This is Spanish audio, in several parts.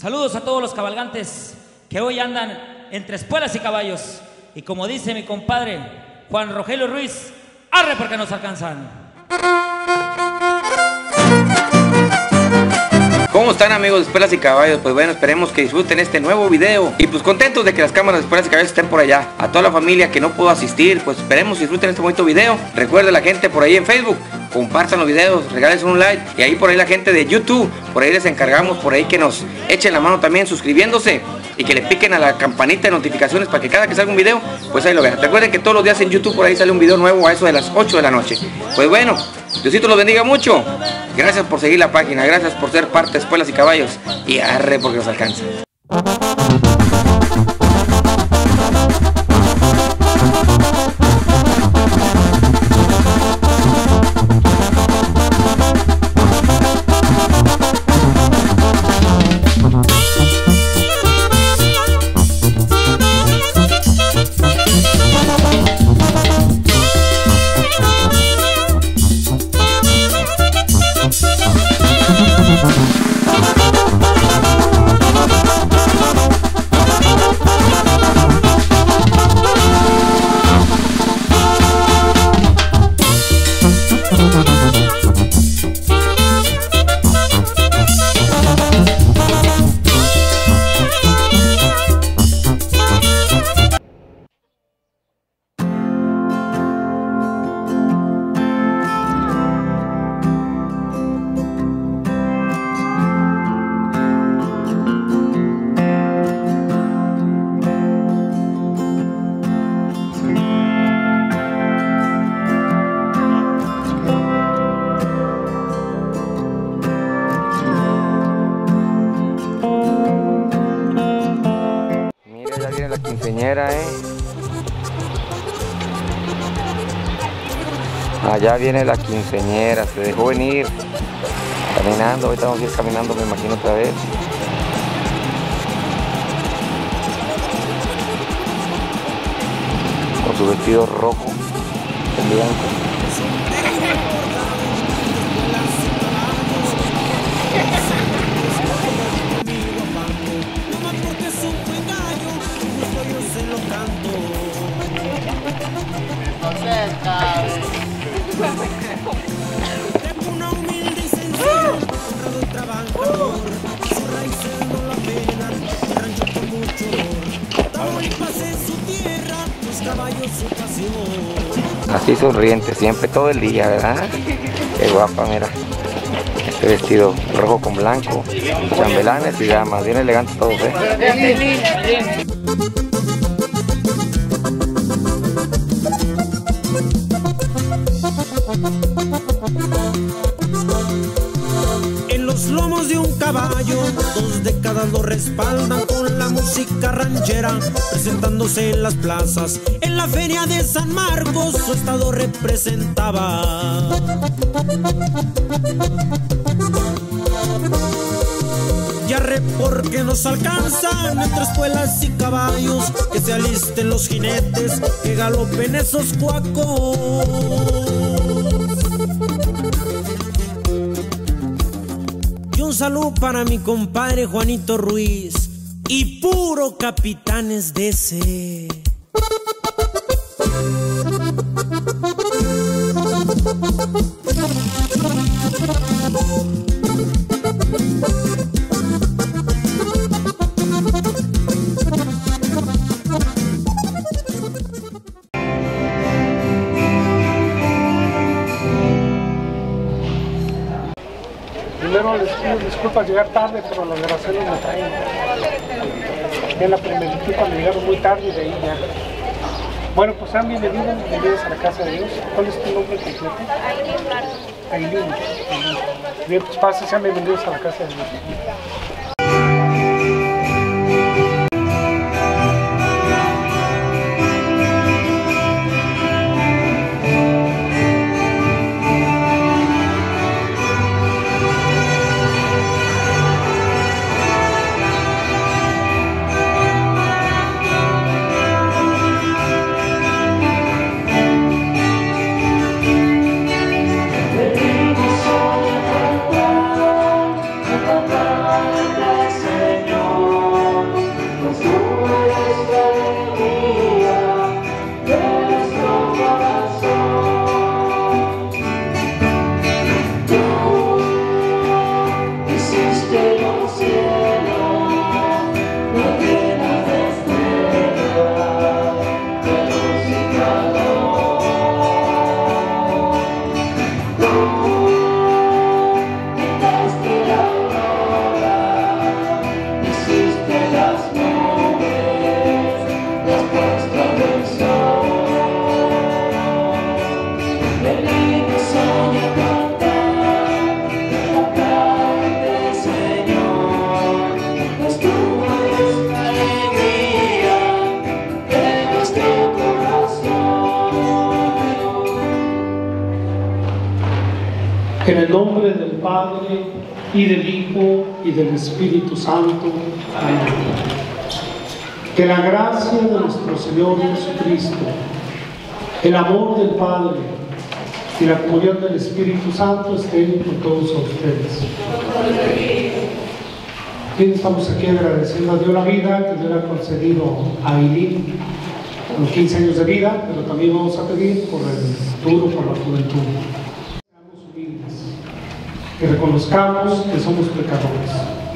Saludos a todos los cabalgantes que hoy andan entre espuelas y caballos. Y como dice mi compadre Juan Rogelio Ruiz, arre porque nos alcanzan. ¿Cómo están, amigos de Espuelas y Caballos? Pues bueno, esperemos que disfruten este nuevo video. Y pues contentos de que las cámaras de Espuelas y Caballos estén por allá. A toda la familia que no pudo asistir, pues esperemos que disfruten este bonito video. Recuerden la gente por ahí en Facebook, compartan los videos, regálense un like. Y ahí por ahí la gente de YouTube, por ahí les encargamos por ahí que nos echen la mano también suscribiéndose. Y que le piquen a la campanita de notificaciones para que cada que salga un video, pues ahí lo vean. Recuerden que todos los días en YouTube por ahí sale un video nuevo a eso de las 8 de la noche. Pues bueno, Diosito los bendiga mucho. Gracias por seguir la página, gracias por ser parte de Espuelas y Caballos. Y arre porque nos alcanza. La quinceañera, allá viene la quinceañera, se dejó venir caminando, ahorita vamos a ir caminando, me imagino, otra vez. Con su vestido rojo, con blanco. Una humilde y sencilla, honrado trabajador, sus raíces no la penan, rancho con mucho honor. Tamaulipas en su tierra, los caballos su pasión. Así sonriente siempre, todo el día, ¿verdad? Qué guapa, mira. Este vestido rojo con blanco, chambelanes y damas, bien elegantes todos, En los lomos de un caballo, 2 décadas lo respaldan con la música ranchera, presentándose en las plazas. En la feria de San Marcos su estado representaba. Y arre porque nos alcanzan entre espuelas y caballos, que se alisten los jinetes, que galopen esos cuacos. Y un saludo para mi compadre Juanito Ruiz y puro Capitanes DC. Primero les pido disculpas llegar tarde, pero las grabaciones me traen. En la primerita cuando llegaron muy tarde y de ahí ya. Bueno, pues sean bienvenidos a la casa de Dios. ¿Cuál es tu nombre completo? Ailín. Bien, pues pasen, sean bienvenidos a la casa de Dios. Bendito soy el En el nombre del Padre, y del Hijo, y del Espíritu Santo. Amén. Que la gracia de nuestro Señor Jesucristo, el amor del Padre y la comunión del Espíritu Santo estén con todos ustedes. Bien, estamos aquí agradeciendo a Dios la vida que Dios le ha concedido a Eileen, con 15 años de vida, pero también vamos a pedir por el futuro, por la juventud. Seamos humildes, que reconozcamos que somos pecadores.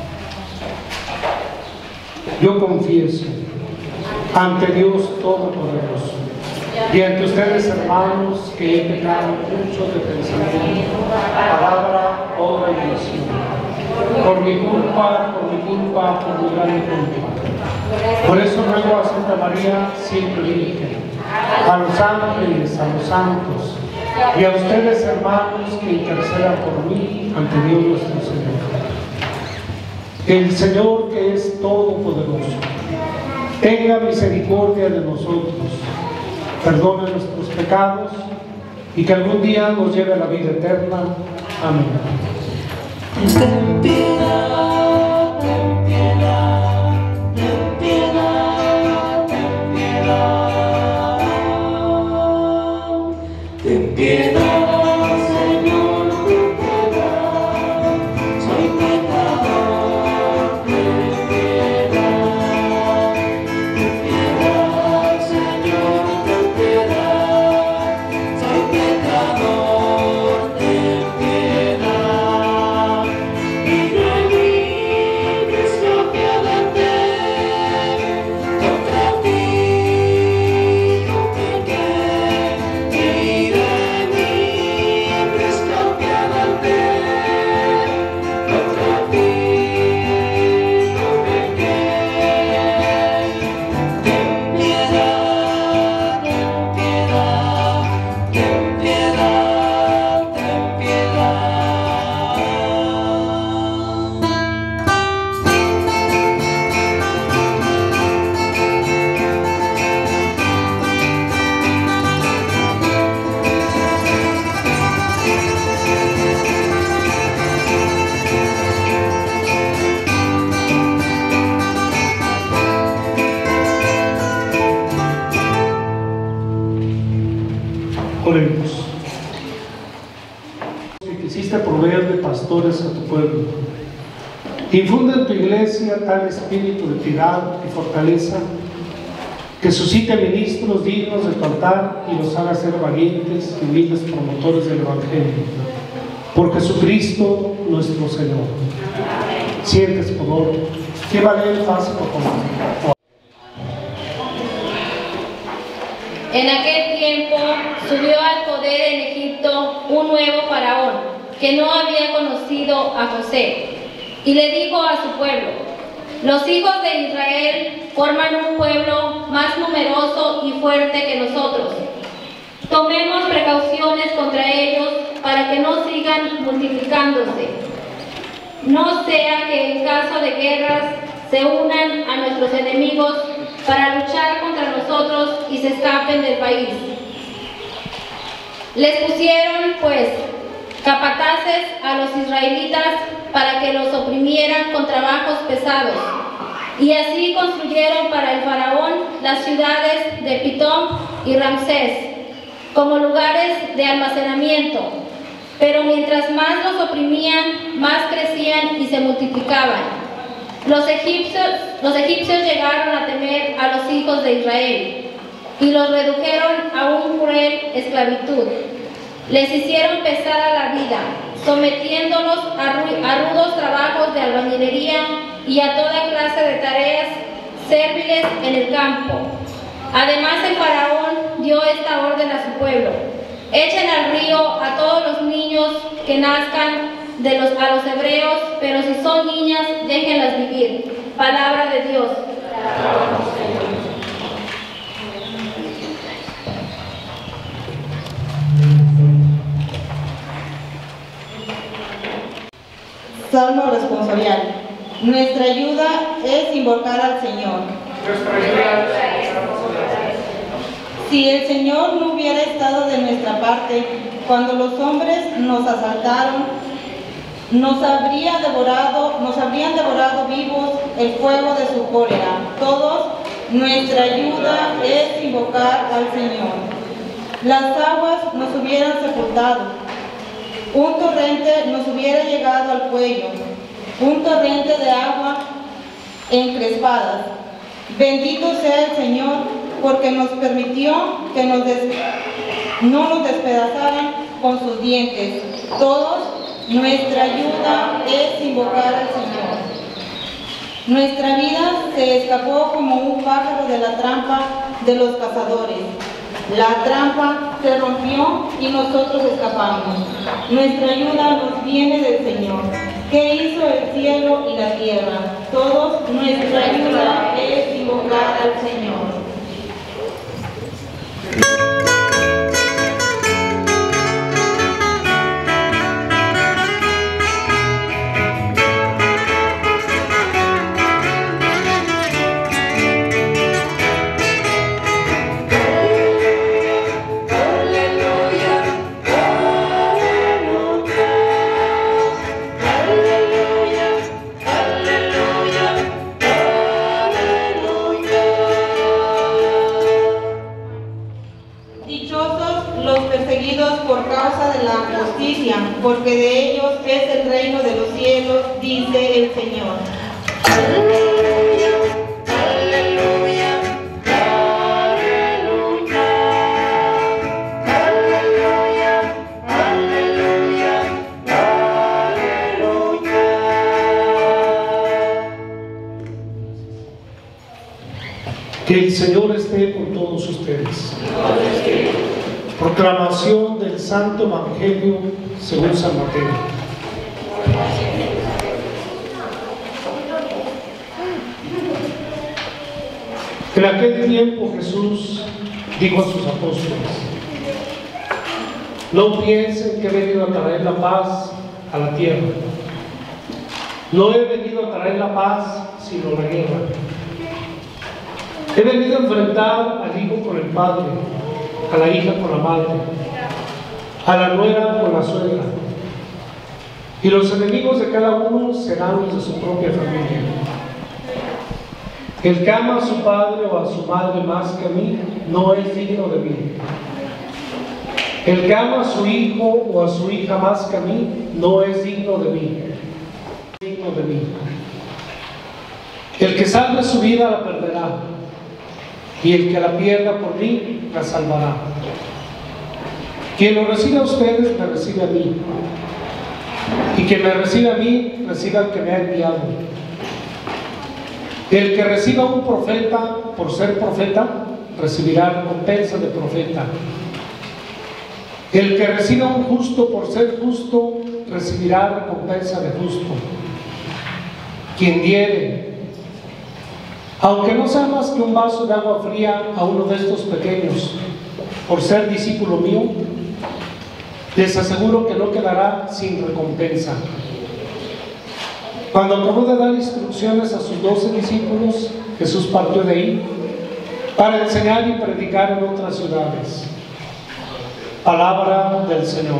Yo confieso ante Dios Todopoderoso y ante ustedes, hermanos, que he pecado mucho de pensamiento, palabra, obra y acción, por mi culpa, por mi grande culpa. Por eso ruego a Santa María, siempre Virgen, a los ángeles, a los santos, y a ustedes, hermanos, que intercedan por mí ante Dios nuestro Señor. Que el Señor, que es todopoderoso, tenga misericordia de nosotros, perdone nuestros pecados y que algún día nos lleve a la vida eterna. Amén. Ten piedad, ten piedad, ten piedad, ten piedad. Ten piedad, Señor, ten piedad. Soy pecador, ten piedad. Ten piedad, Señor, ten piedad. Soy pecador, ten piedad. Mira en mí, Cristo, piérdate. Contra ti no pequé. Mira en mí, Cristo, piérdate. Contra ti no pequé. Ten piedad, ten piedad, ten piedad, ten piedad. Oremos. Que quisiste proveer de pastores a tu pueblo, infunde en tu iglesia tal espíritu de piedad y fortaleza que suscite ministros dignos de tu altar y los haga ser valientes y humildes promotores del Evangelio. Por Jesucristo nuestro Señor. Sientes, por favor. ¿Qué vale el paso, por favor? En aquel tiempo subió al poder en Egipto un nuevo faraón que no había conocido a José, y le dijo a su pueblo: los hijos de Israel forman un pueblo más numeroso y fuerte que nosotros. Tomemos precauciones contra ellos para que no sigan multiplicándose. No sea que en caso de guerras se unan a nuestros enemigos para luchar contra nosotros y se escapen del país. Les pusieron, pues, capataces a los israelitas para que los oprimieran con trabajos pesados, y así construyeron para el faraón las ciudades de Pitón y Ramsés como lugares de almacenamiento. Pero mientras más los oprimían, más crecían y se multiplicaban. Los egipcios llegaron a temer a los hijos de Israel y los redujeron a una cruel esclavitud. Les hicieron pesada la vida, sometiéndolos a rudos trabajos de albañilería y a toda clase de tareas serviles en el campo. Además, el faraón dio esta orden a su pueblo: echen al río a todos los niños que nazcan a los hebreos, pero si son niñas, déjenlas vivir. Palabra de Dios. Salmo responsorial. Nuestra ayuda es invocar al Señor. Si el Señor no hubiera estado de nuestra parte, cuando los hombres nos asaltaron, nos habrían devorado vivos el fuego de su cólera. Todos, nuestra ayuda es invocar al Señor. Las aguas nos hubieran sepultado, un torrente nos hubiera llegado al cuello, un torrente de agua encrespadas. Bendito sea el Señor, porque nos permitió que no nos despedazaran con sus dientes. Todos, nuestra ayuda es invocar al Señor. Nuestra vida se escapó como un pájaro de la trampa de los cazadores. La trampa se rompió y nosotros escapamos. Nuestra ayuda nos viene del Señor, que hizo el cielo y la tierra. Todos, nuestra ayuda es invocar al Señor. Porque de ellos es el reino de los cielos, dice el Señor. Aleluya, aleluya, aleluya, aleluya, aleluya, aleluya. Que el Señor esté con todos ustedes. Proclamación del Santo Evangelio según San Mateo. En aquel tiempo Jesús dijo a sus apóstoles: no piensen que he venido a traer la paz a la tierra. No he venido a traer la paz, sino la guerra. He venido a enfrentar al hijo con el padre, a la hija con la madre, a la nuera con la suegra, y los enemigos de cada uno serán los de su propia familia. El que ama a su padre o a su madre más que a mí, no es digno de mí. El que ama a su hijo o a su hija más que a mí, no es digno de mí. Digno de mí. El que salve su vida la perderá, y el que la pierda por mí, la salvará. Quien lo reciba a ustedes, me recibe a mí. Y quien me recibe a mí, recibe al que me ha enviado. El que reciba a un profeta por ser profeta, recibirá recompensa de profeta. El que reciba a un justo por ser justo, recibirá recompensa de justo. Quien diere, aunque no sea más que un vaso de agua fría a uno de estos pequeños, por ser discípulo mío, les aseguro que no quedará sin recompensa. Cuando acabó de dar instrucciones a sus 12 discípulos, Jesús partió de ahí para enseñar y predicar en otras ciudades. Palabra del Señor.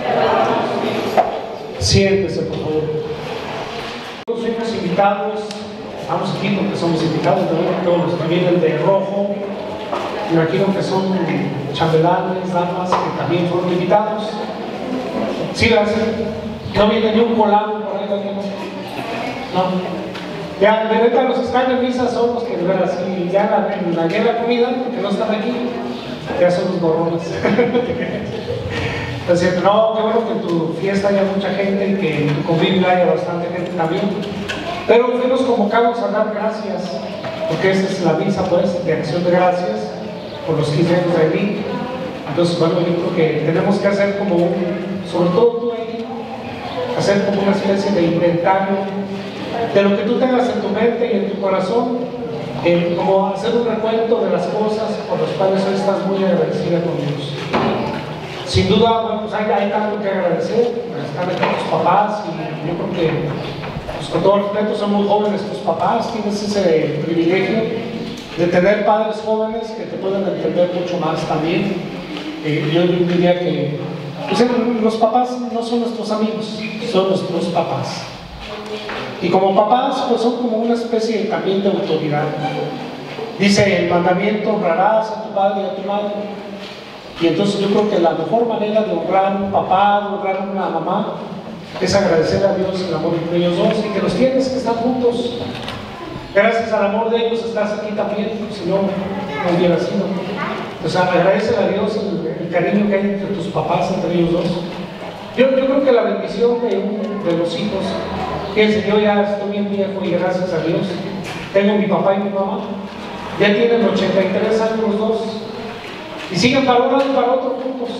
Siéntese, por favor. Todos somos invitados, estamos aquí porque somos invitados, todos los que vienen de rojo. Me imagino que son chambelanes, damas que también fueron invitados. Sí, no viene ni un colado por ahí también. No. Ya, de verdad, los que están en misa son los que de verdad, si ya la comida, que no están aquí, ya son los gorrones. Entonces, no, qué bueno que en tu fiesta haya mucha gente y que en tu convivio haya bastante gente también. Pero fuimos convocados a dar gracias, porque esta es la misa, pues, de acción de gracias por los 15 años de Aileen. Entonces, bueno, yo creo que tenemos que hacer como sobre todo tú, Aileen, hacer como una especie de inventario de lo que tú tengas en tu mente y en tu corazón, como hacer un recuento de las cosas por las cuales hoy estás muy agradecida con Dios. Sin duda, bueno, pues hay tanto que agradecer, están aquí tus papás, y yo creo que, pues, con todo respeto, son muy jóvenes tus papás, tienes ese privilegio de tener padres jóvenes que te puedan entender mucho más también. Yo diría que pues, los papás no son nuestros amigos, son nuestros papás. Y como papás, pues son como una especie también de autoridad. Dice el mandamiento: honrarás a tu padre y a tu madre. Y entonces yo creo que la mejor manera de honrar a un papá, de honrar a una mamá, es agradecer a Dios el amor entre ellos dos y que los tienes, que están juntos. Gracias al amor de ellos estás aquí también, si no, no hubiera sido. O sea, agradece a Dios el cariño que hay entre tus papás, entre ellos dos. Yo creo que la bendición de los hijos, fíjense, yo ya estoy bien viejo y gracias a Dios tengo mi papá y mi mamá, ya tienen 83 años los dos y siguen para un lado y para otro juntos.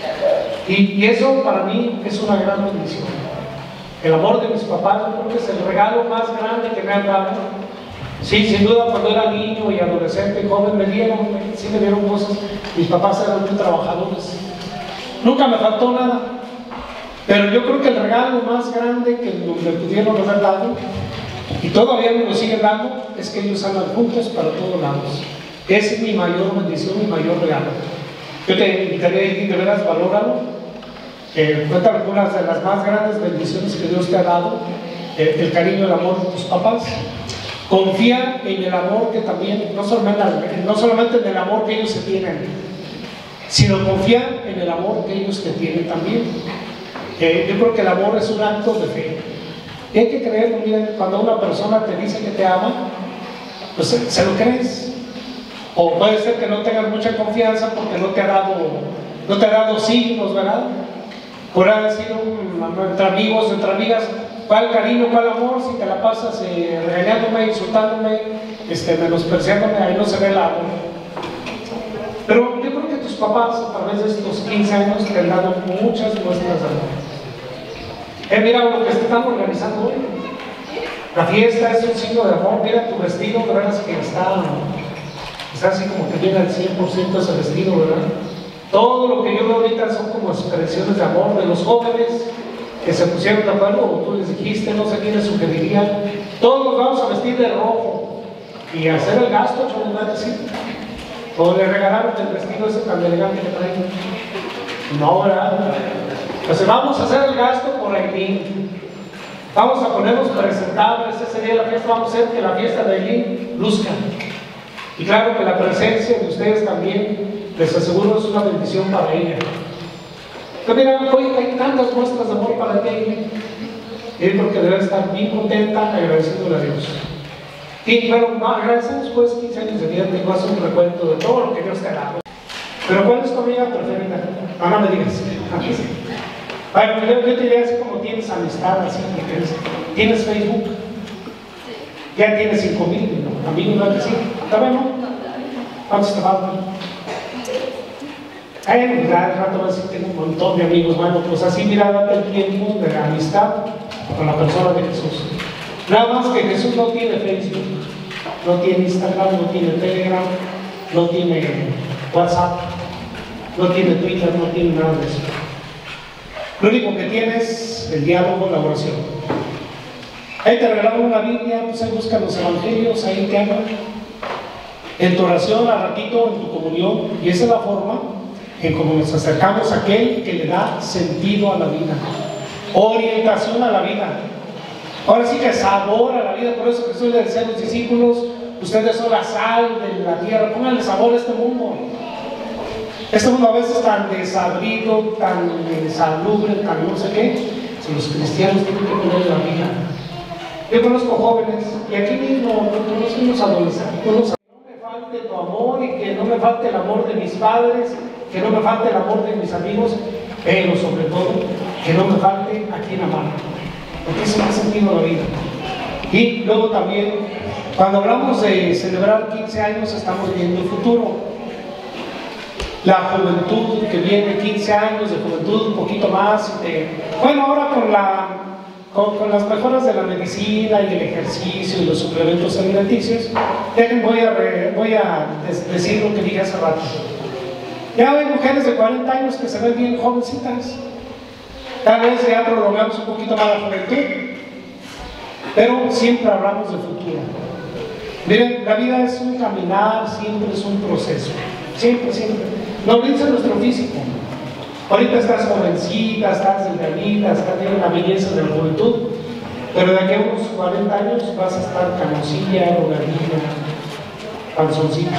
Y eso para mí es una gran bendición. El amor de mis papás, yo creo que es el regalo más grande que me han dado. Sí, sin duda, cuando era niño y adolescente y joven me dieron cosas. Mis papás eran muy trabajadores. Nunca me faltó nada. Pero yo creo que el regalo más grande que me pudieron haber dado, y todavía me lo siguen dando, es que ellos andan juntos para todos lados. Esa es mi mayor bendición, mi mayor regalo. Yo te invitaría a ir, de veras, valóralo. Cuenta algunas de las más grandes bendiciones que Dios te ha dado, el cariño, el amor de tus papás. Confía en el amor que también, no solamente en el amor que ellos se tienen, sino confía en el amor que ellos te tienen también. Yo creo que el amor es un acto de fe. Y hay que creerlo. Miren, cuando una persona te dice que te ama, pues se lo crees. O puede ser que no tengas mucha confianza porque no te ha dado signos, ¿verdad? Podrá decir entre amigos, entre amigas, ¿cuál cariño, cuál amor? Si te la pasas regañándome, insultándome, menospreciándome, ahí no se ve el amor. Pero yo creo que tus papás, a través de estos 15 años, te han dado muchas muestras de amor. Mira lo que están organizando hoy. La fiesta es un signo de amor. Mira tu vestido, ¿verdad? Que está así como que viene al 100% ese vestido, ¿verdad? Todo lo que yo veo ahorita son como expresiones de amor de los jóvenes que se pusieron de acuerdo, o tú les dijiste, no sé quién les sugeriría, todos nos vamos a vestir de rojo y hacer el gasto, yo les voy a decir. O le regalaron el vestido ese tan elegante que traen. No, ¿verdad? Entonces vamos a hacer el gasto por Ailín. Vamos a ponernos presentables ese día de la fiesta, vamos a hacer que la fiesta de Ailín luzca. Y claro que la presencia de ustedes también, les aseguro, es una bendición para ella. Pero mira, hoy hay tantas muestras de amor para ti, Ailín. Y es porque debe estar bien contenta, agradeciéndole a Dios. Y bueno, agradecemos pues 15 años de vida, te voy a hacer un recuento de todo lo que Dios te ha dado. Pero ¿cuál es tu amiga preferida? No me digas. Bueno, yo te diría así como tienes amistad, así que tienes Facebook. Ya tienes 5,000 amigos, ¿no? Sí. ¿Está bien, no? ¿Cuántos te faltan? Al rato vas a decir, tengo un montón de amigos. Bueno, pues así mira, date el tiempo de la amistad con la persona de Jesús. Nada más que Jesús no tiene Facebook, no tiene Instagram, no tiene Telegram, no tiene WhatsApp, no tiene Twitter, no tiene nada de eso. Lo único que tiene es el diálogo, la oración. Ahí te regalaron una Biblia, pues ahí buscan los evangelios, ahí te hablan. En tu oración, al ratito, en tu comunión, y esa es la forma en cómo nos acercamos a aquel que le da sentido a la vida, orientación a la vida. Ahora sí que sabor a la vida. Por eso Jesús le decía a los discípulos, ustedes son la sal de la tierra, pónganle sabor a este mundo. Este mundo a veces tan desabrido, tan insalubre, tan no sé qué. Si los cristianos tienen que poner la vida. Yo conozco jóvenes, y aquí mismo conozco unos adolescentes, que no me falte tu amor y que no me falte el amor de mis padres, que no me falte el amor de mis amigos, pero sobre todo, que no me falte a quien amar. Porque eso me ha sentido la vida. Y luego también, cuando hablamos de celebrar 15 años, estamos viendo el futuro. La juventud que viene, 15 años de juventud, un poquito más. Bueno, ahora con las mejoras de la medicina y el ejercicio y los suplementos alimenticios, voy a decir lo que dije hace rato. Ya hay mujeres de 40 años que se ven bien jovencitas. Tal vez ya prolongamos un poquito más la juventud, pero siempre hablamos de futuro. Miren, la vida es un caminar, siempre es un proceso. Siempre, siempre. No olvides nuestro físico. Ahorita estás jovencita, estás delgadita, tienes la belleza de la juventud, pero de aquí a unos 40 años vas a estar canosilla, rogadilla, panzoncita,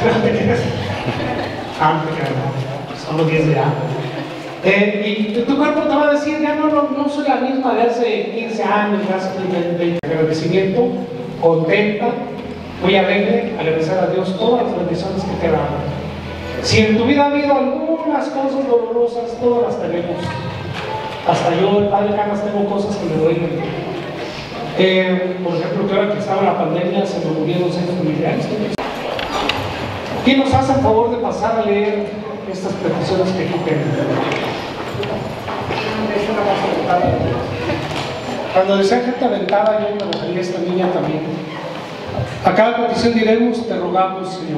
son los 10 de año. Y tu cuerpo te va a decir, ya no soy la misma de hace 15 años, de agradecimiento, contenta, muy alegre, agradecer a Dios todas las bendiciones que te dan. Si en tu vida ha habido algunas cosas dolorosas, todas las tenemos. Hasta yo, el padre Canas, tengo cosas que me duelen. Por ejemplo, que ahora que estaba la pandemia, se me murieron 6 familiares. ¿Quién nos hace el favor de pasar a leer estas peticiones que aquí tenemos? Cuando decía gente aventada, yo me refería a esta niña también. A cada petición diremos, te rogamos, Señor.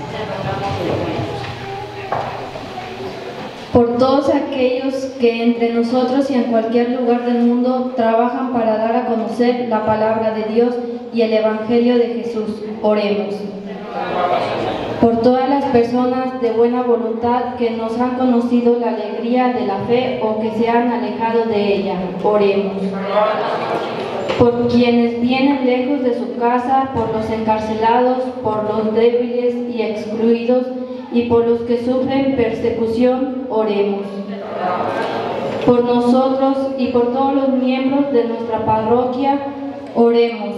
Por todos aquellos que entre nosotros y en cualquier lugar del mundo trabajan para dar a conocer la palabra de Dios y el Evangelio de Jesús, oremos. Por todas las personas de buena voluntad que nos han conocido la alegría de la fe o que se han alejado de ella, oremos. Por quienes vienen lejos de su casa, por los encarcelados, por los débiles y excluidos, y por los que sufren persecución, oremos. Por nosotros y por todos los miembros de nuestra parroquia, oremos.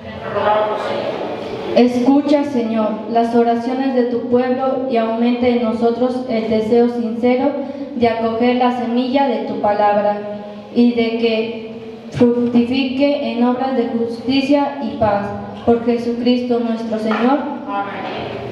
Escucha, Señor, las oraciones de tu pueblo y aumente en nosotros el deseo sincero de acoger la semilla de tu palabra y de que fructifique en obras de justicia y paz. Por Jesucristo nuestro Señor. Amén.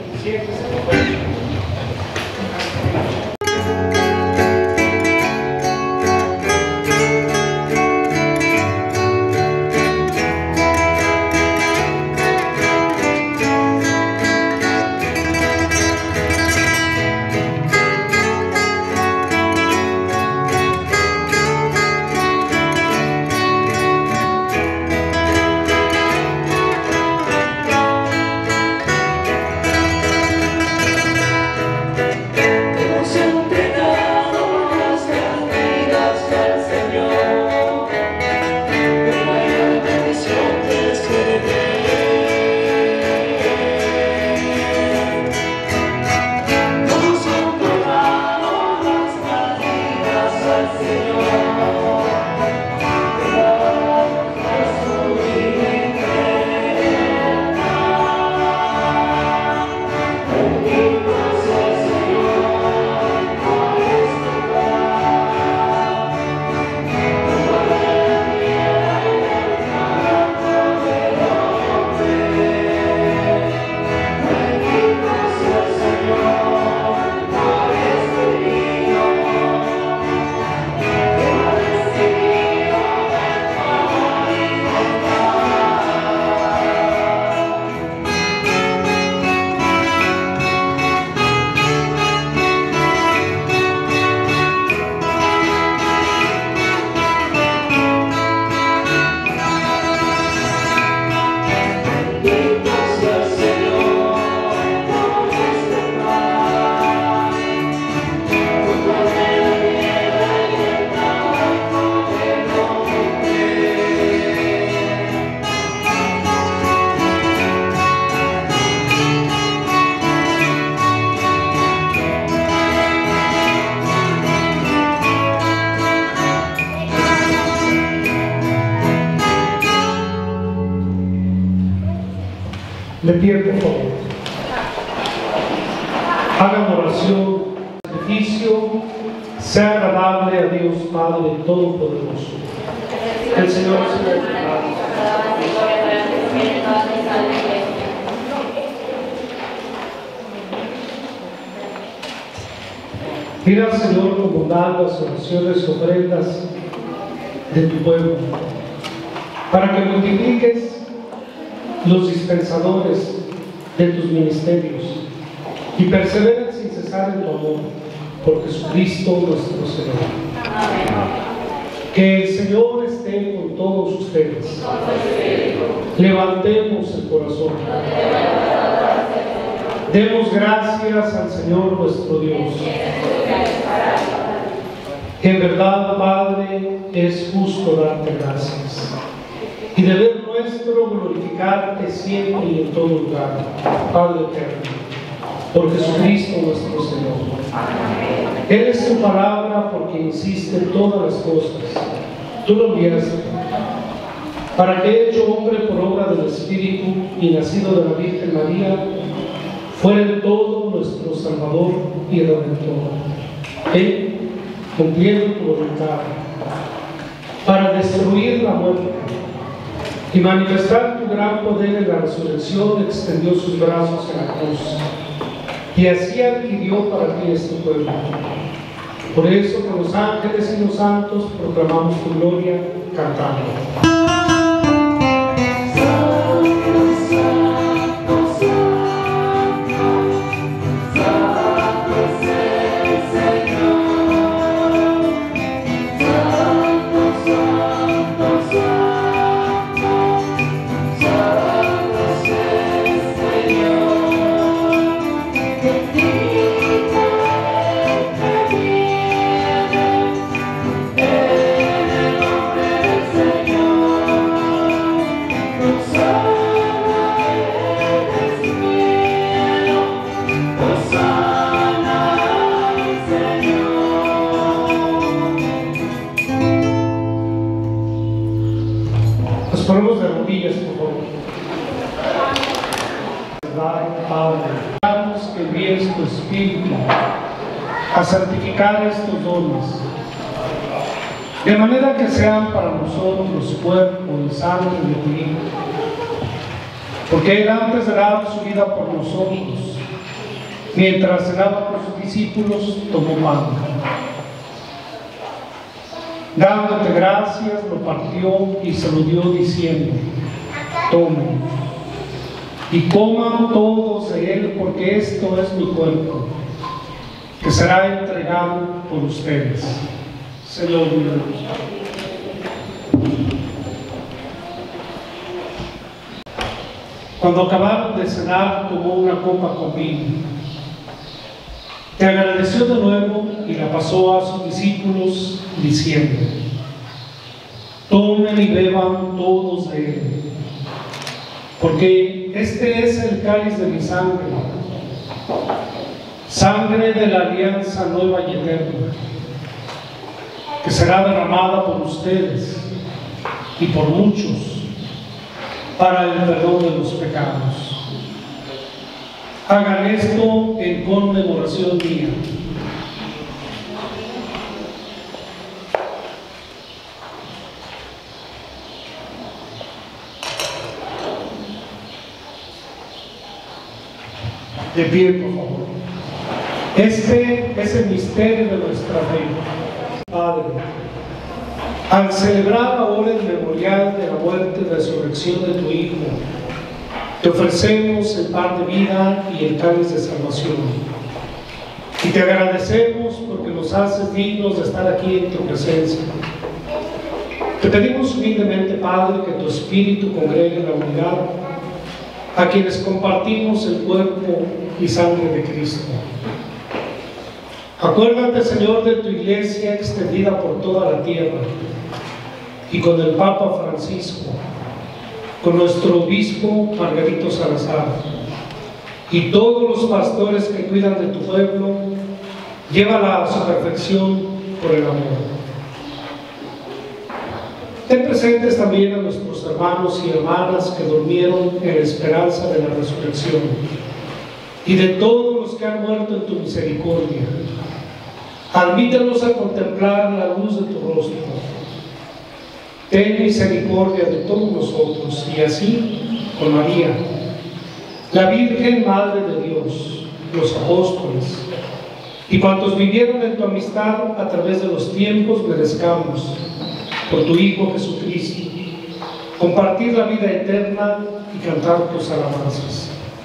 De pie, por favor. Hagan oración, sacrificio, sea agradable a Dios Padre Todopoderoso. El Señor sea Mira, Señor, con bondad las oraciones y ofrendas de tu pueblo, para que multipliques los dispensadores de tus ministerios y perseveren sin cesar en tu amor por Jesucristo nuestro Señor. Que el Señor esté con todos ustedes. Levantemos el corazón. Demos gracias al Señor nuestro Dios. En verdad, Padre, es justo darte gracias y deber nuestro glorificarte siempre y en todo lugar, Padre eterno, por Jesucristo nuestro Señor. Él es tu palabra porque insiste en todas las cosas. Tú lo enviaste para que, hecho hombre por obra del Espíritu y nacido de la Virgen María, fuera en todo nuestro Salvador y Redentor. Él, cumpliendo tu voluntad, para destruir la muerte y manifestar tu gran poder en la resurrección, extendió sus brazos en la cruz y así adquirió para ti este pueblo. Por eso, con los ángeles y los santos proclamamos tu gloria cantando. Ponemos de rodillas, por favor. Padre, damos que envíes tu Espíritu a santificar estos dones, de manera que sean para nosotros cuerpo y sangre de tu Hijo, porque Él, antes de dar su vida por nosotros, mientras cenaba con sus discípulos, tomó pan. Dándote gracias, lo partió y se lo dio diciendo: tomen y coman todos de él, porque esto es mi cuerpo, que será entregado por ustedes. Señor Dios. Cuando acabaron de cenar, tomó una copa con vino. Te agradeció de nuevo y la pasó a sus discípulos diciendo: tomen y beban todos de él, porque este es el cáliz de mi sangre, sangre de la alianza nueva y eterna, que será derramada por ustedes y por muchos para el perdón de los pecados. Hagan esto en conmemoración mía. De pie, por favor. Este es el misterio de nuestra fe. Padre, al celebrar ahora el memorial de la muerte y resurrección de tu Hijo, te ofrecemos el pan de vida y el cáliz de salvación. Y te agradecemos porque nos haces dignos de estar aquí en tu presencia. Te pedimos humildemente, Padre, que tu Espíritu congregue la unidad a quienes compartimos el cuerpo y sangre de Cristo. Acuérdate, Señor, de tu iglesia extendida por toda la tierra y con el Papa Francisco, con nuestro obispo Margarito Salazar y todos los pastores que cuidan de tu pueblo, llévala a su perfección por el amor. Ten presentes también a nuestros hermanos y hermanas que durmieron en la esperanza de la resurrección y de todos los que han muerto en tu misericordia. Admítelos a contemplar la luz de tu rostro. Ten misericordia de todos nosotros, y así, con María, la Virgen Madre de Dios, los apóstoles, y cuantos vivieron en tu amistad a través de los tiempos, merezcamos, por tu Hijo Jesucristo, compartir la vida eterna y cantar tus alabanzas.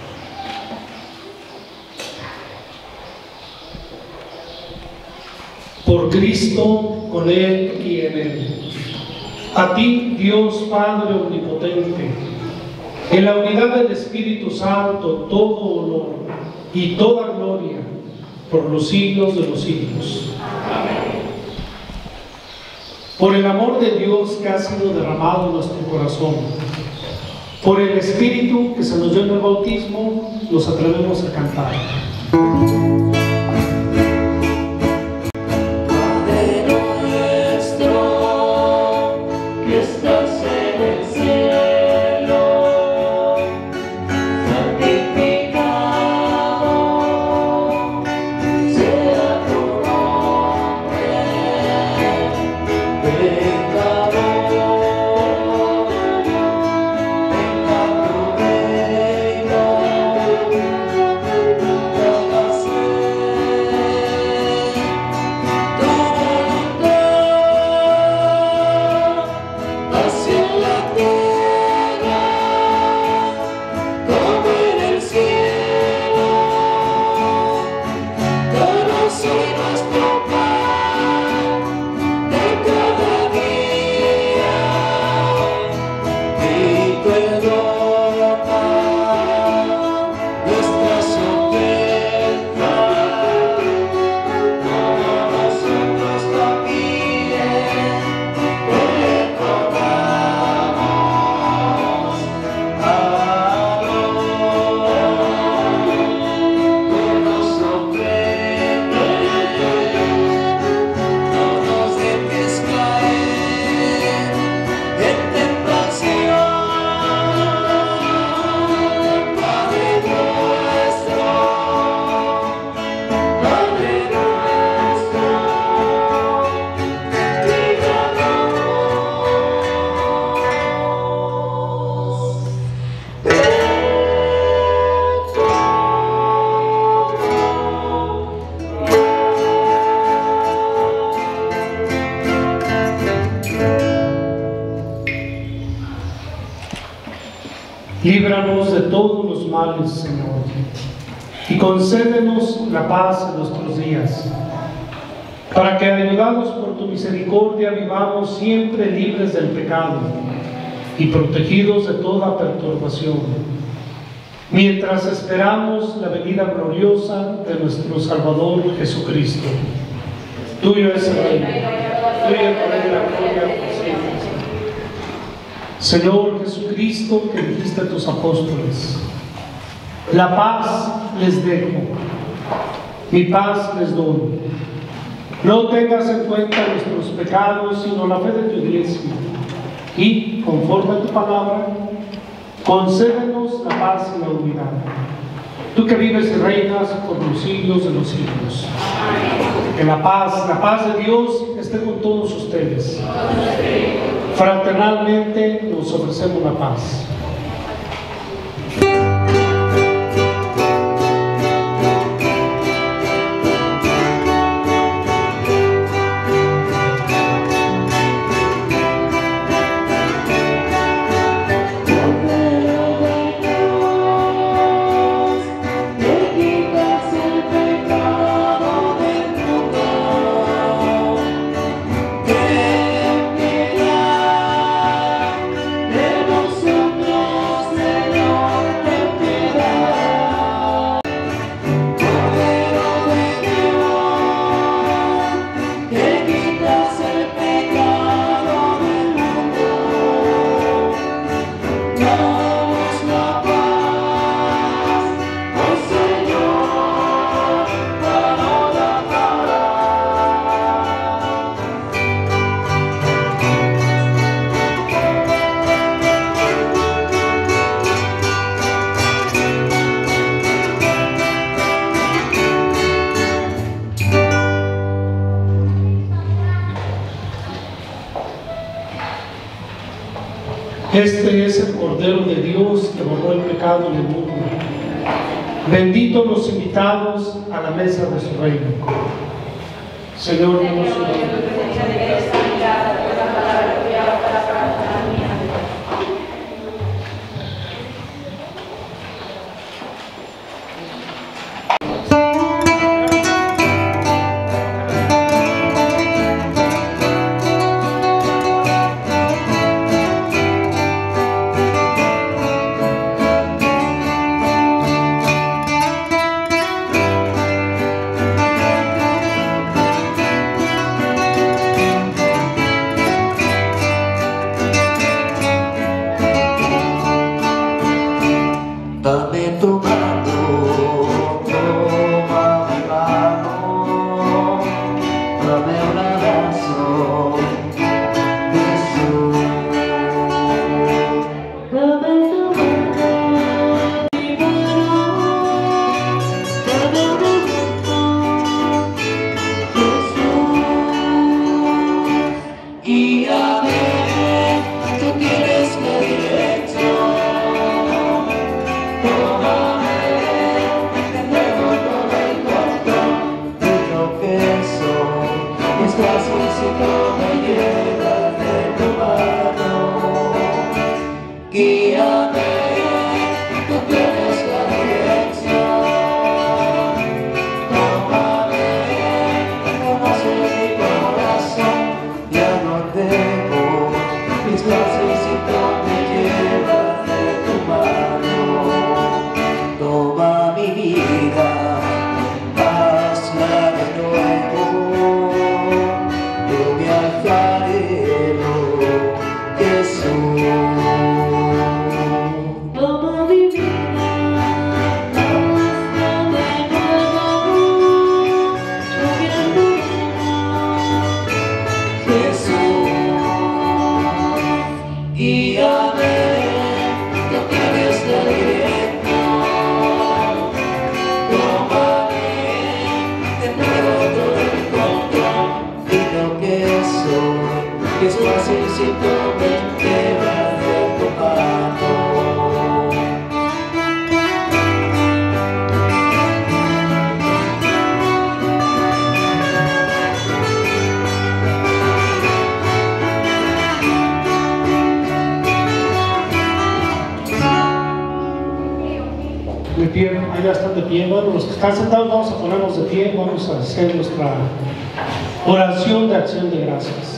Por Cristo, con Él y en Él. A ti, Dios Padre Omnipotente, en la unidad del Espíritu Santo, todo honor y toda gloria por los siglos de los siglos. Amén. Por el amor de Dios que ha sido derramado en nuestro corazón, por el Espíritu que se nos dio en el bautismo, nos atrevemos a cantar. Líbranos de todos los males, Señor, y concédenos la paz en nuestros días, para que, ayudados por tu misericordia, vivamos siempre libres del pecado y protegidos de toda perturbación, mientras esperamos la venida gloriosa de nuestro Salvador Jesucristo. Tuyo es el reino, tuyo el poder y la gloria por siempre. Señor Jesucristo, que dijiste a tus apóstoles: la paz les dejo, mi paz les doy. No tengas en cuenta nuestros pecados, sino la fe de tu iglesia. Y, conforme a tu palabra, concédenos la paz y la unidad. Tú que vives y reinas por los siglos de los siglos. Que la paz de Dios esté con todos ustedes. Fraternalmente nos ofrecemos la paz. Este es el Cordero de Dios que borró el pecado del mundo. Benditos los invitados a la mesa de su reino. Señor, no nos olvides. De pie, allá están de pie. Bueno, los que están sentados vamos a ponernos de pie, vamos a hacer nuestra oración de acción de gracias.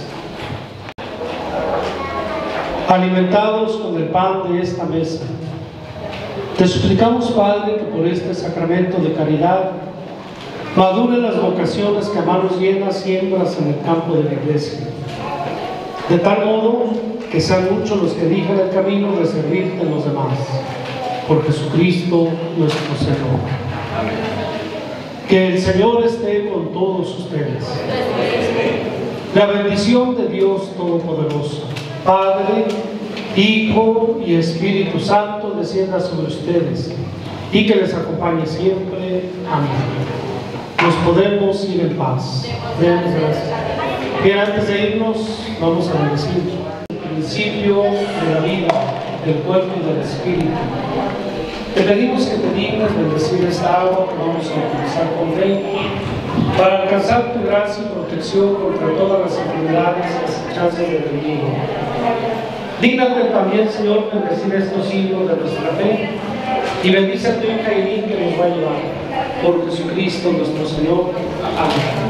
Alimentados con el pan de esta mesa, te suplicamos, Padre, que por este sacramento de caridad maduren las vocaciones que a manos llenas siembras en el campo de la iglesia, de tal modo que sean muchos los que elijan el camino de servirte a los demás. Por Jesucristo nuestro Señor. Amén. Que el Señor esté con todos ustedes. La bendición de Dios Todopoderoso, Padre, Hijo y Espíritu Santo, descienda sobre ustedes y que les acompañe siempre. Amén. Nos podemos ir en paz. Demos gracias. Bien, antes de irnos, vamos a bendecir el principio de la vida, del cuerpo y del espíritu. Te pedimos que te dignes bendecir esta agua que vamos a utilizar con fe para alcanzar tu gracia y protección contra todas las enfermedades y acechanzas del enemigo. Dígnate también, Señor, bendecir estos signos de nuestra fe y bendice a tu hija Irene que nos va a llevar. Por Jesucristo nuestro Señor. Amén.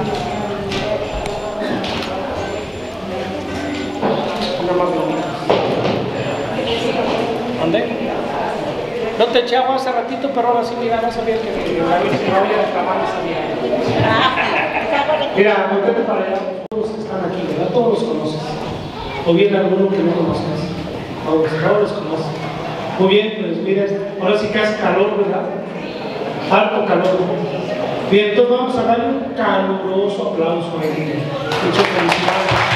¿Dónde? No te eché agua hace ratito, pero ahora sí, mira, no sabía que la Virgen no había reclamado esa vida. Mira, volvete para allá, todos los que están aquí, ¿verdad? Todos los conoces. O bien alguno que no conozcas. Todos los conoces. Muy bien, pues miren, ahora sí que hace calor, ¿verdad? Harto calor. Bien, entonces vamos a darle un caluroso aplauso a Irene. Muchas felicidades.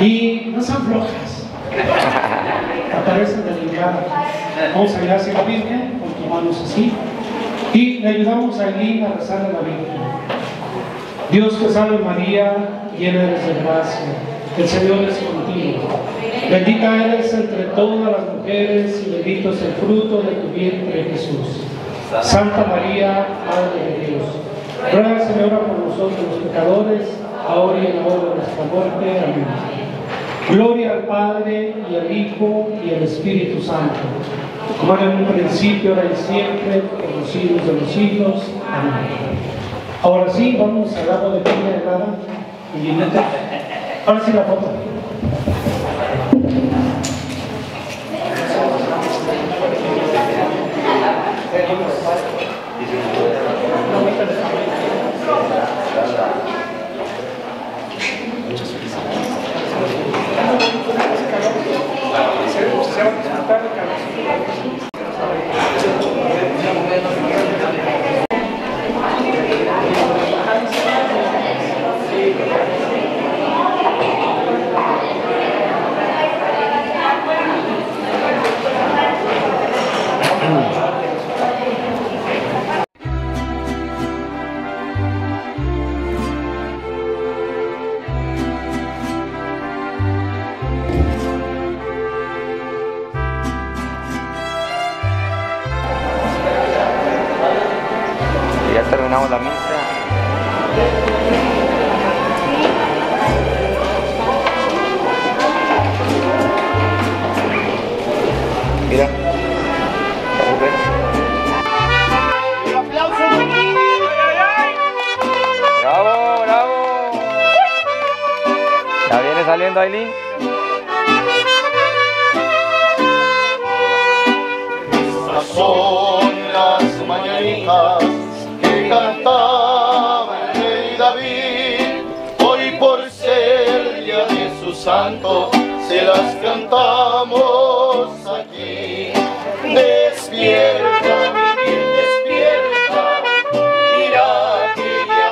Y no sean flojas, aparecen delicadas. Vamos a ayudar a la Virgen con tus manos así y le ayudamos a Eileen a rezar a la Virgen. Dios te salve María, llena eres de gracia, el Señor es contigo. Bendita eres entre todas las mujeres y bendito es el fruto de tu vientre Jesús. Santa María, Madre de Dios, ruega Señora por nosotros los pecadores, ahora y en la hora de nuestra muerte. Amén. Gloria al Padre, y al Hijo, y al Espíritu Santo, como era en un principio, ahora y siempre, por los siglos de los siglos. Amén. Ahora sí, vamos al agua de piña helada y Ginette. Ahora sí la foto. Ya terminamos la misa. Mira. Bravo, bravo. Ya viene saliendo Eileen. Estas son las mañanitas que cantaba el rey David. Hoy por ser día de su santo se las cantamos aquí. Despierta, mi bien, despierta, mira que ya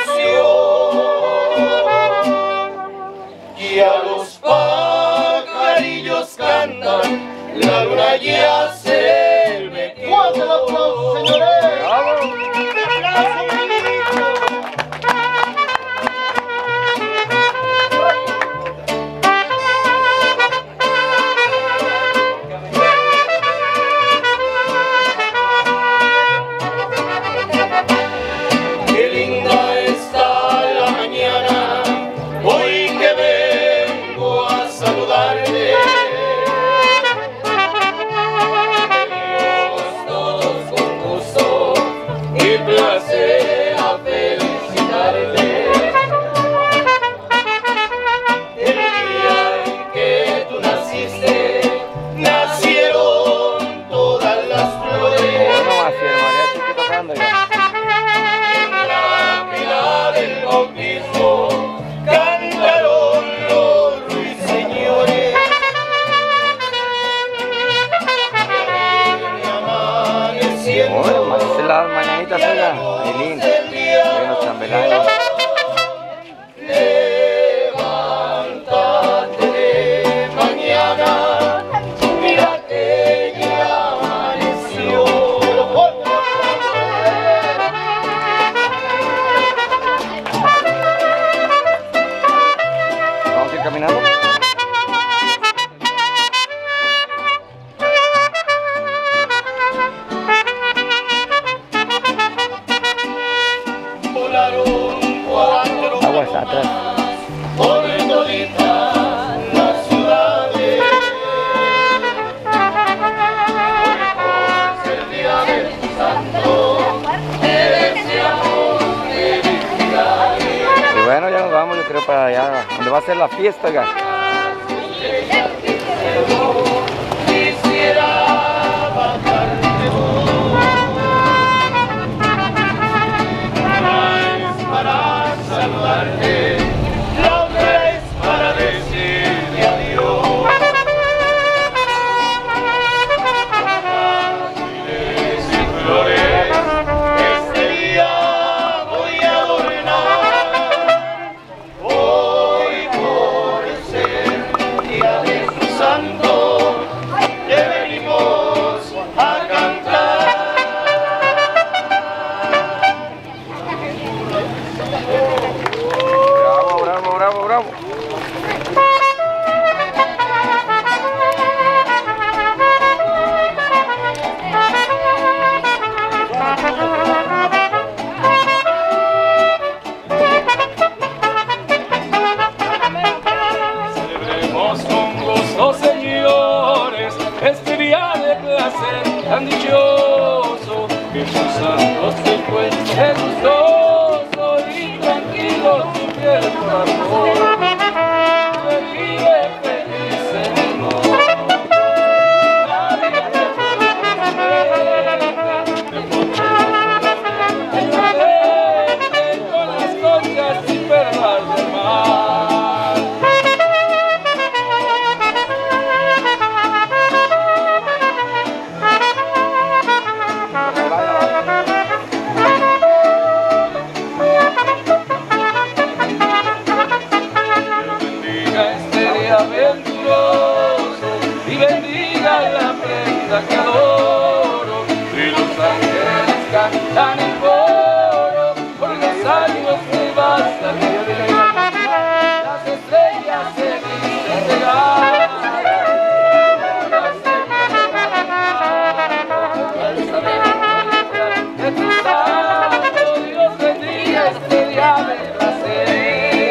amaneció. Y a los pajarillos cantan, la luna ya se metió. ¡Fuerte el aplauso, señores! Qué linda está la mañana, hoy que vengo a saludarte. Venimos todos con gusto y placer a felicitarte. El día en que tú naciste, nacieron todas las flores. Del bautismo cantaron los ruiseñores. Amaneciendo, Bueno, amanece las mañanitas, oiga, Eileen, buenos chambelanes. Levántate de mañana, mira que ya amaneció. Vamos a ir caminando. Volaron cuatro Aguas atrás. por todita las ciudades. Hoy por ser día del santo, te deseamos felicidades. Y bueno, ya nos vamos, yo creo, para allá, donde va a ser la fiesta, oiga. Quisiera bajarte voz. Una es para saludarte, la otra es para decirte adiós. Ángeles y flores, este día voy a adornar. Hoy por ser bravo. Celebremos con gozo, señores, este día de placer tan dichoso, que sus santos se encuentren gustoso y tranquilo su fiel corazón. Vive feliz en el mundo. Nadie te puede con las conchas y perlas del mar. Venturoso y bendiga la prenda que adoro, y los ángeles cantan en coro por los años que bastan de vivir. Las estrellas se visten de gala, de tu santo Dios bendiga este día de placer.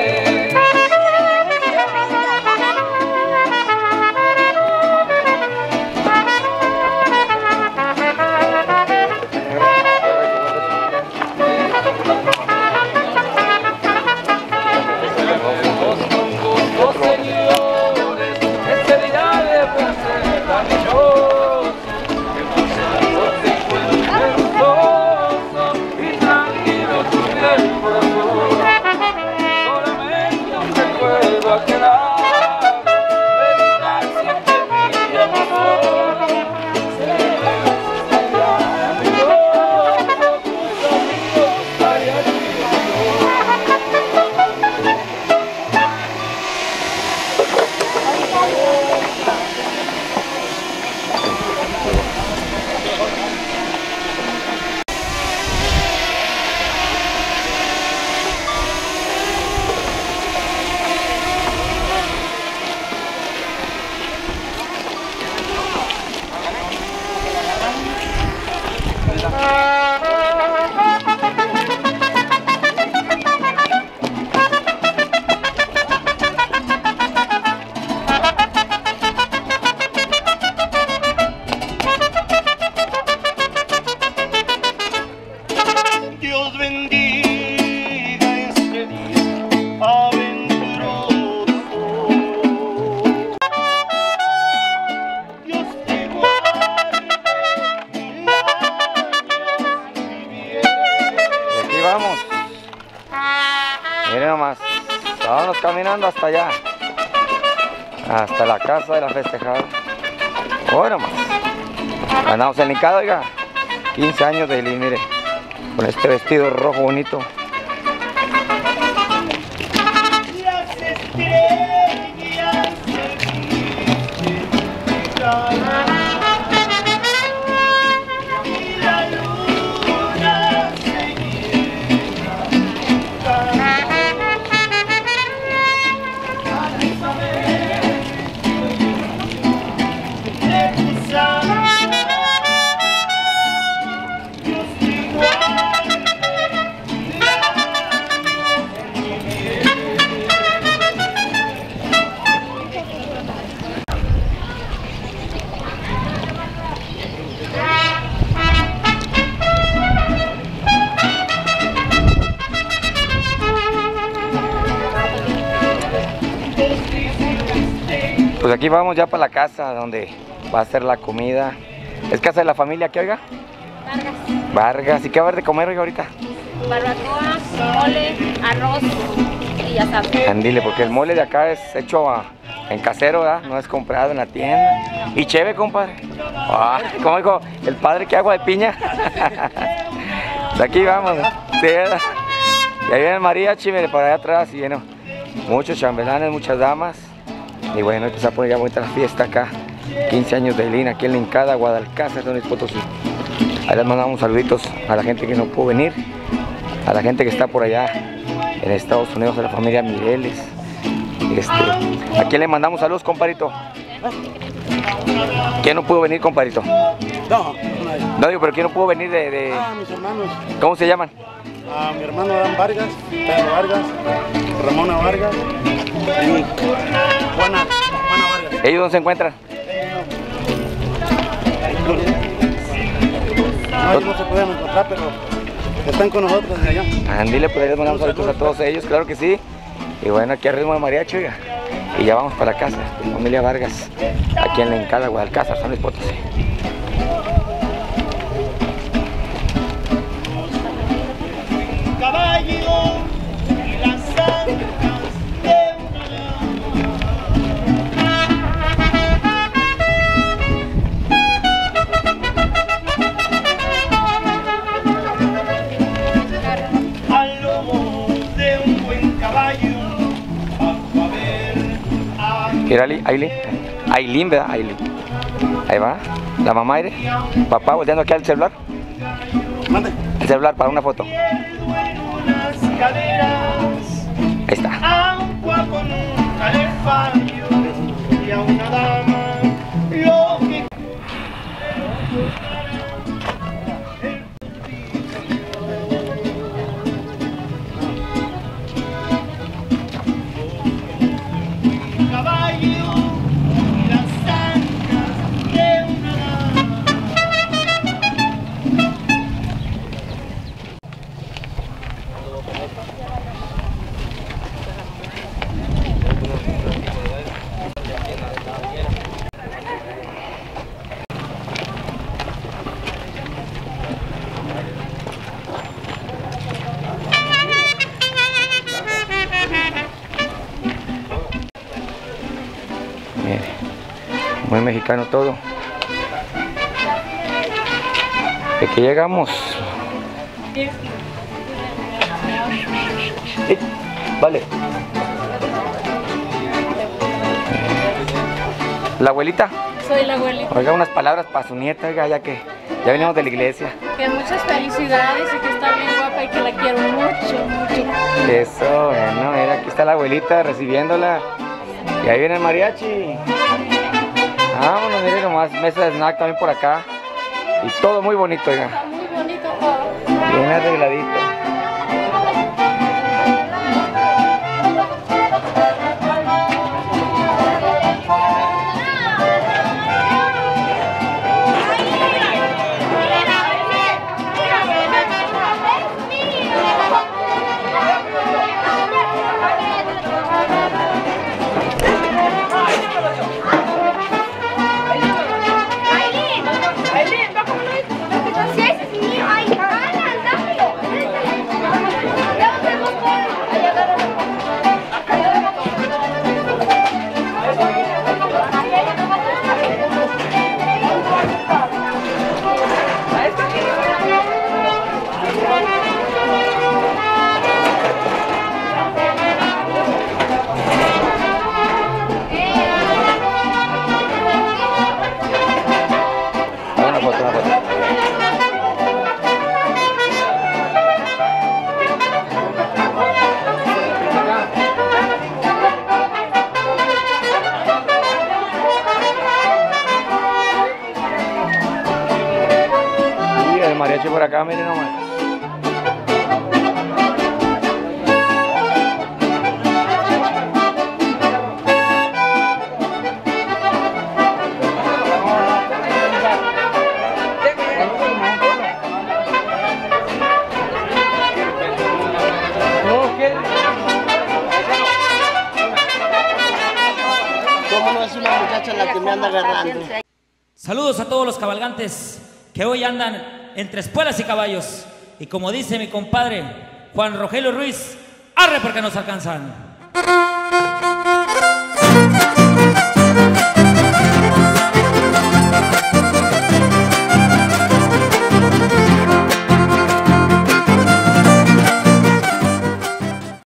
Dios bendiga este día aventuroso. Dios te guarde mil años y bien. Y aquí vamos. Miren nomás. Vámonos caminando hasta allá. Hasta la casa de la festejada. Hoy nomás. Andamos en Licado, oiga. 15 años de Lili, mire. Con este vestido rojo bonito. Las estrellas se visten y la luna se llena de tu sangre. Dios te guarde. Pues aquí vamos ya para la casa donde va a ser la comida. ¿Es casa de la familia que oiga? Vargas. Vargas. ¿Y qué va a haber de comer oiga ahorita? Barbacoa, mole, arroz y asado. Andile, porque el mole de acá es hecho en casero, ¿verdad? No es comprado en la tienda. Y chévere, compadre. Ah, como dijo el padre, que agua de piña. De aquí vamos, ¿no? Sí, ¿verdad? Y ahí viene el mariachi, mire, por allá atrás, y bueno, muchos chambelanes, muchas damas. Y bueno, empezó a poner ya bonita la fiesta acá. 15 años de Lina, aquí en la Hincada, Guadalcázar, San Luis Potosí. Ahí les mandamos saluditos a la gente que no pudo venir, a la gente que está por allá en Estados Unidos, a la familia Mireles, ¿A quién le mandamos saludos, compadrito? ¿Quién no pudo venir, compadrito? No, digo, pero ¿quién no pudo venir de...? Mis hermanos. ¿Cómo se llaman? Mi hermano Adán Vargas, Pedro Vargas, Ramona Vargas y Juana Vargas. ¿Ellos dónde se encuentran? No, no se pueden encontrar, pero están con nosotros de allá. Andile, pues les mandamos saludos a todos ellos, claro que sí. Y bueno, aquí arriba de mariachi, oiga. Y ya vamos para casa, de familia Vargas, aquí en la Encada, Guadalcázar, San Luis Potosí. Caballo y las ancas de una al lomo de un buen caballo bajo a ver a... Mira, Ailín, ¿verdad? Ailín. Ahí va, la mamá Aire. Papá volteando aquí al celular. Mande. El celular para una foto. Ahí está. Agua con un calefaccio y a una dama lo que... Caballo y las ancas de una dama. Mire, muy mexicano todo. ¿De qué llegamos? Vale. ¿La abuelita? Soy la abuelita. Oiga, unas palabras para su nieta, oiga, ya que ya venimos de la iglesia. Que muchas felicidades y que está bien guapa y que la quiero mucho, mucho. Eso, bueno, mira, aquí está la abuelita recibiéndola. Y ahí viene el mariachi. Vámonos, miren nomás, mesa de snack también por acá. Y todo muy bonito, oiga. Está muy bonito todo. Bien arregladito. Mariachi por acá, miren nomás. ¿Cómo no es una muchacha la que me anda agarrando? Saludos a todos los cabalgantes que hoy andan entre espuelas y caballos. Y como dice mi compadre Juan Rogelio Ruiz, arre porque nos alcanzan.